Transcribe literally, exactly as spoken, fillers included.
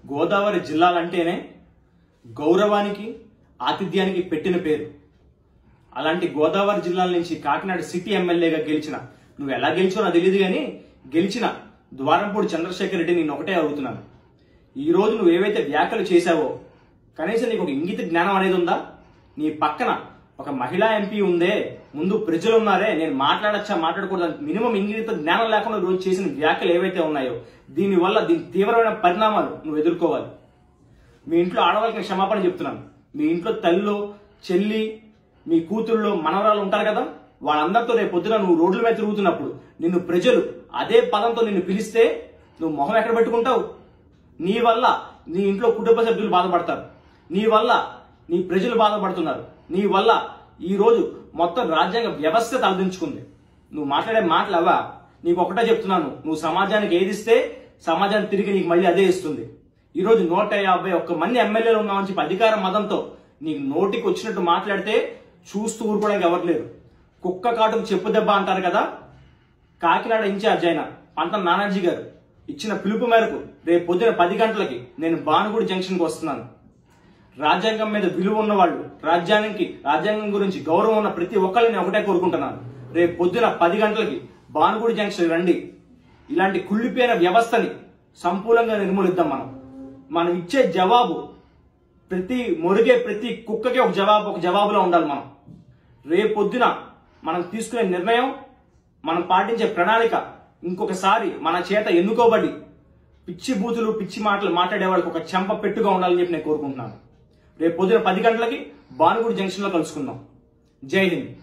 గోదావరి జిల్లాలంటేనే గౌరవానికి ఆతిథ్యానికి పెట్టిన పేరు. అలాంటి గోదావరి జిల్లాల నుంచి కాకినాడ సిటీ ఎమ్మెల్యేగా గెలిచిన, నువ్వు ఎలా గెలిచావో నాకు తెలియదు కానీ గెలిచిన ద్వారంపూడి చంద్రశేఖర్ రెడ్డి నేను ఒకటే అడుగుతున్నాను. ఈ రోజు నువ్వు ఏవైతే వ్యాఖ్యలు చేశావో కనీసం నీకు ఒక ఇంగిత జ్ఞానం అనేది ఉందా? నీ పక్కన ఒక మహిళా ఎంపీ ఉందే, ముందు ప్రజలు ఉన్నారే, నేను మాట్లాడచ్చా మాట్లాడకూడదు, మినిమం ఇంగిత జ్ఞానం లేకుండా రోజు చేసిన వ్యాఖ్యలు ఏవైతే ఉన్నాయో దీనివల్ల దీని తీవ్రమైన పరిణామాలు నువ్వు ఎదుర్కోవాలి. మీ ఇంట్లో ఆడవాళ్ళకి క్షమాపణ చెప్తున్నాను. మీ ఇంట్లో తల్లిలో చెల్లి మీ కూతుళ్ళలో మనవరాలు ఉంటారు కదా, వాళ్ళందరితో రేపు పొద్దున నువ్వు రోడ్ల మీద తిరుగుతున్నప్పుడు నిన్ను ప్రజలు అదే పదంతో నిన్ను పిలిస్తే నువ్వు మొహం ఎక్కడ పెట్టుకుంటావు? నీ వల్ల నీ ఇంట్లో కుటుంబ సభ్యులు బాధపడతారు, నీ వల్ల నీ ప్రజలు బాధపడుతున్నారు, నీ వల్ల ఈ రోజు మొత్తం రాజ్యాంగ వ్యవస్థ తలదించుకుంది. నువ్వు మాట్లాడే మాటలు అవా? నీకు ఒకటే చెప్తున్నాను, నువ్వు సమాజానికి ఏది ఇస్తే సమాజాన్ని తిరిగి నీకు మళ్ళీ అదే ఇస్తుంది. ఈ రోజు నూట యాభై ఒక్క మంది ఎమ్మెల్యేలు ఉన్నామని చెప్పి అధికార మదంతో నీకు నోటికి వచ్చినట్టు మాట్లాడితే చూస్తూ ఊరుకోవడానికి ఎవరు లేరు. కుక్క కాటుకు చెప్పు దెబ్బ అంటారు కదా. కాకినాడ ఇన్ఛార్జ్ అయిన పంతం నానాజీ గారు ఇచ్చిన పిలుపు మేరకు రేపు పొద్దున పది గంటలకి నేను భానుగుడి జంక్షన్కి వస్తున్నాను. రాజ్యాంగం మీద విలువ ఉన్న వాళ్ళు, రాజ్యానికి రాజ్యాంగం గురించి గౌరవం ఉన్న ప్రతి ఒక్కరిని ఒకటే కోరుకుంటున్నాను. రేపు పొద్దున పది గంటలకి భానుగుడి జంక్షన్ రండి. ఇలాంటి కుళ్ళిపోయిన వ్యవస్థని సంపూర్ణంగా నిర్మూలిద్దాం. మనం మనం ఇచ్చే జవాబు ప్రతి మొరిగే ప్రతి కుక్కకి ఒక జవాబు ఒక జవాబులో ఉండాలి. మనం రేపొద్దున మనం తీసుకునే నిర్ణయం, మనం పాటించే ప్రణాళిక ఇంకొకసారి మన చేత ఎన్నుకోబడి పిచ్చి బూతులు పిచ్చి మాటలు మాట్లాడే వాళ్ళకి ఒక చెంప పెట్టుగా ఉండాలని చెప్పి నేను కోరుకుంటున్నాను. రేపు పొద్దున పది గంటలకి భానుగుడి జంక్షన్ లో కలుసుకుందాం. జై హింద్.